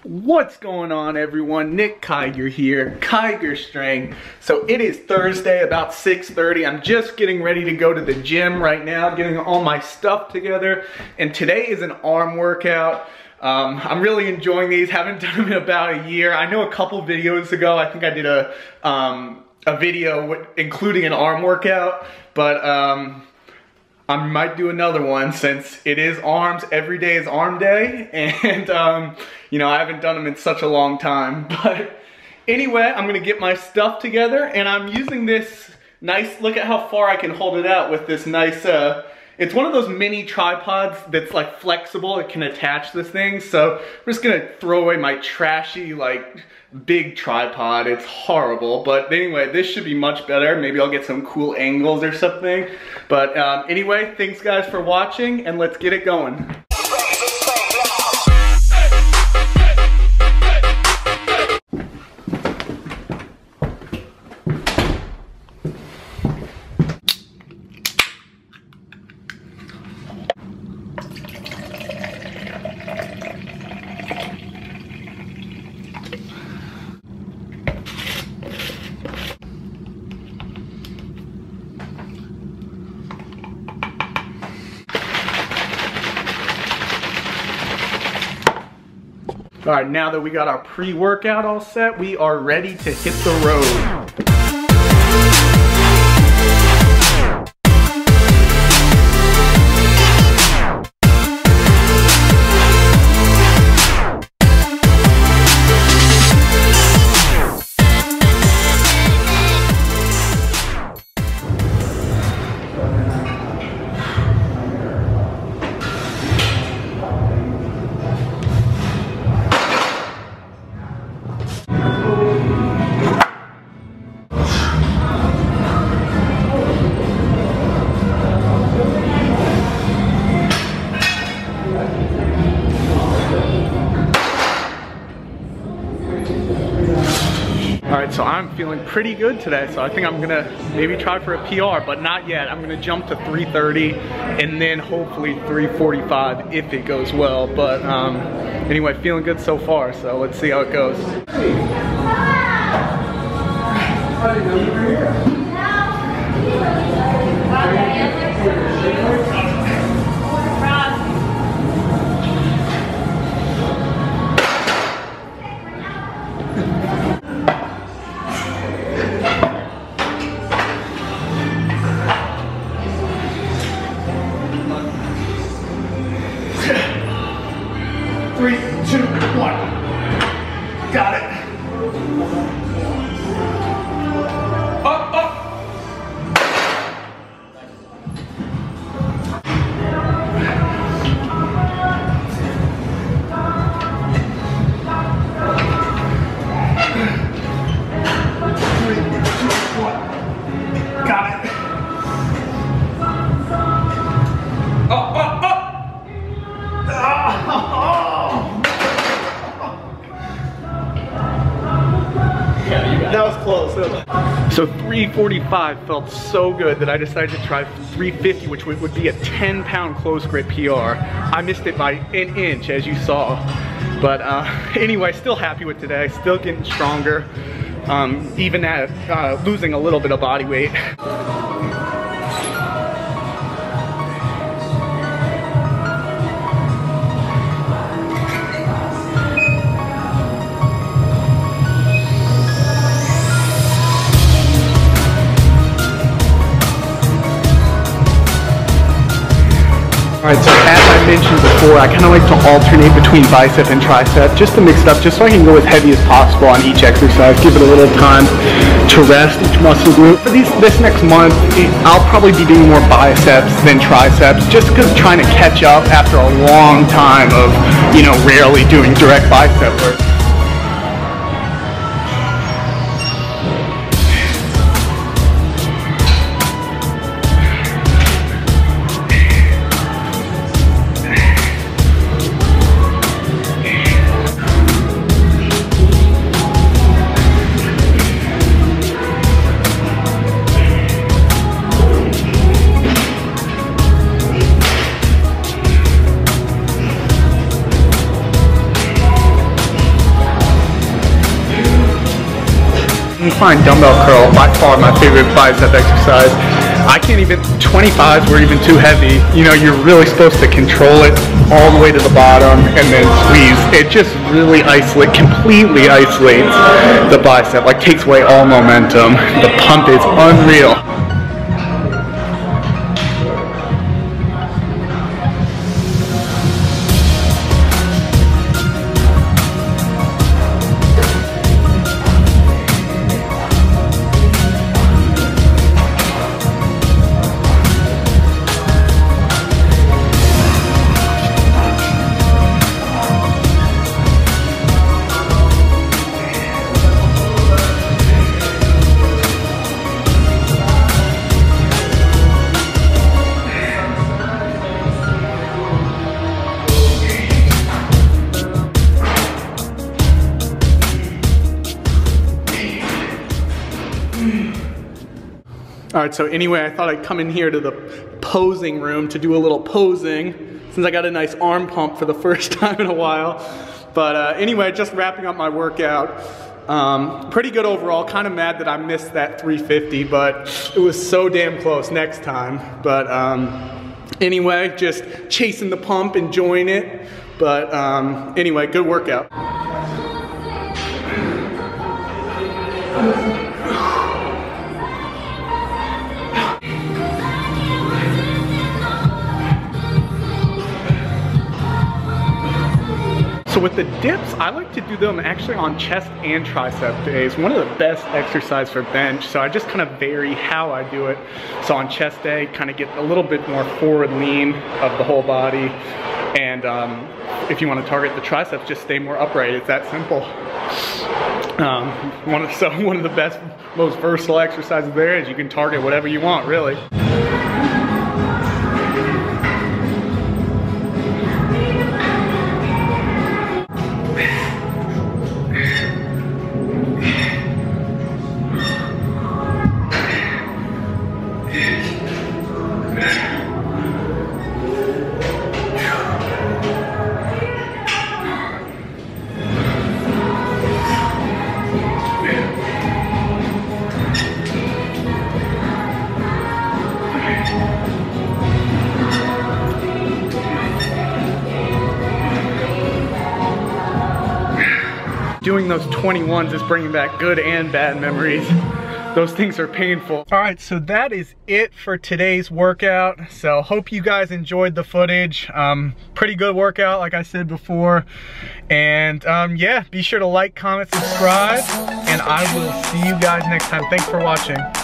What's going on, everyone? Nick Kiger here, Kiger Strength. So it is Thursday, about 6:30. I'm just getting ready to go to the gym right now, getting all my stuff together. And today is an arm workout. I'm really enjoying these. Haven't done them in about a year. I know a couple videos ago, I think I did a video including an arm workout, but I might do another one since it is arms. Every day is arm day, and you know, I haven't done them in such a long time. But anyway, I'm gonna get my stuff together, and I'm using this nice, look at how far I can hold it out with this nice, it's one of those mini tripods that's like flexible. It can attach this thing. So I'm just gonna throw away my trashy, like, big tripod. It's horrible, but anyway, this should be much better. Maybe I'll get some cool angles or something. But anyway, thanks guys for watching, and let's get it going. All right, now that we got our pre-workout all set, we are ready to hit the road. So I'm feeling pretty good today, so I think I'm gonna maybe try for a PR, but not yet. I'm gonna jump to 330 and then hopefully 345 if it goes well. But anyway, feeling good so far, so let's see how it goes. Three, two, one. Got it. Up, up. Three, two, one. Got it. Up, up, up. That was close. So 345 felt so good that I decided to try 350, which would be a 10-pound close grip PR. I missed it by an inch, as you saw. But anyway, still happy with today. Still getting stronger, even at losing a little bit of body weight. Alright, so as I mentioned before, I kind of like to alternate between bicep and tricep just to mix it up, just so I can go as heavy as possible on each exercise, give it a little time to rest each muscle group. For this next month, I'll probably be doing more biceps than triceps, just because trying to catch up after a long time of, you know, rarely doing direct bicep work. Incline dumbbell curl, by far my favorite bicep exercise. I can't even, 25s were even too heavy. You know, you're really supposed to control it all the way to the bottom and then squeeze. It just really completely isolates the bicep, like takes away all momentum. The pump is unreal. All right, so anyway, I thought I'd come in here to the posing room to do a little posing since I got a nice arm pump for the first time in a while. But anyway, just wrapping up my workout. Pretty good overall. Kind of mad that I missed that 350, but it was so damn close. Next time. But anyway, just chasing the pump, enjoying it. But anyway, good workout. So with the dips, I like to do them actually on chest and tricep days. One of the best exercise for bench, so I just kind of vary how I do it. So on chest day, kind of get a little bit more forward lean of the whole body. And if you want to target the triceps, just stay more upright. It's that simple. One of the best, most versatile exercises there is. You can target whatever you want, really. Doing those 21s is bringing back good and bad memories. Those things are painful. All right, so that is it for today's workout. So hope you guys enjoyed the footage. Pretty good workout, like I said before. And yeah, be sure to like, comment, subscribe, and I will see you guys next time. Thanks for watching.